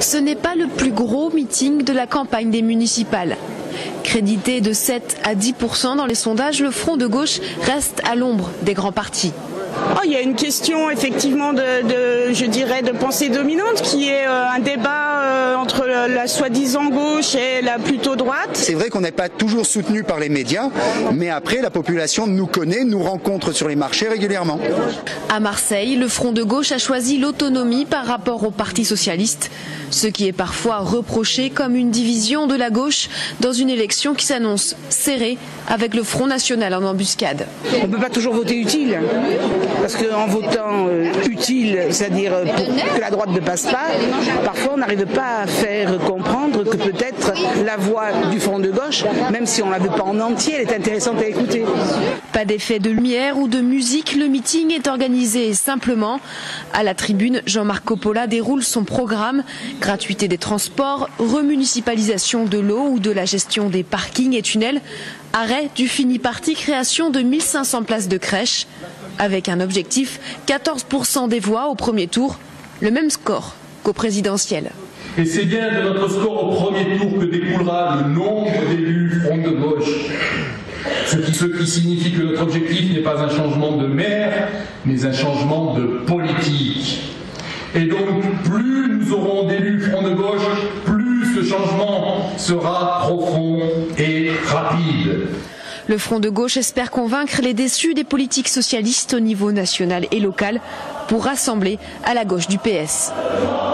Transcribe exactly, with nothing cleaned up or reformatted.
Ce n'est pas le plus gros meeting de la campagne des municipales. Crédité de sept à dix pour cent dans les sondages, le Front de gauche reste à l'ombre des grands partis. Oh, il y a une question effectivement de, de, je dirais, de pensée dominante qui est euh, un débat euh, entre la, la soi-disant gauche et la plutôt droite. C'est vrai qu'on n'est pas toujours soutenu par les médias, mais après la population nous connaît, nous rencontre sur les marchés régulièrement. À Marseille, le Front de gauche a choisi l'autonomie par rapport au Parti socialiste, ce qui est parfois reproché comme une division de la gauche dans une élection qui s'annonce serrée avec le Front national en embuscade. On ne peut pas toujours voter utile. Parce qu'en votant euh, utile, c'est-à-dire pour que la droite ne passe pas, parfois on n'arrive pas à faire comprendre que peut-être la voix du Front de gauche, même si on ne la veut pas en entier, elle est intéressante à écouter. Pas d'effet de lumière ou de musique, le meeting est organisé simplement. À la tribune, Jean-Marc Coppola déroule son programme. Gratuité des transports, remunicipalisation de l'eau ou de la gestion des parkings et tunnels. Arrêt du fini-parti, création de mille cinq cents places de crèche. Avec un objectif, quatorze pour cent des voix au premier tour, le même score qu'au présidentiel. Et c'est bien de notre score au premier tour que découlera le nombre d'élus Front de gauche. Ce qui, ce qui signifie que notre objectif n'est pas un changement de maire, mais un changement de politique. Et donc, plus nous aurons d'élus Front de gauche, plus ce changement sera profond et rapide. Le Front de gauche espère convaincre les déçus des politiques socialistes au niveau national et local pour rassembler à la gauche du P S.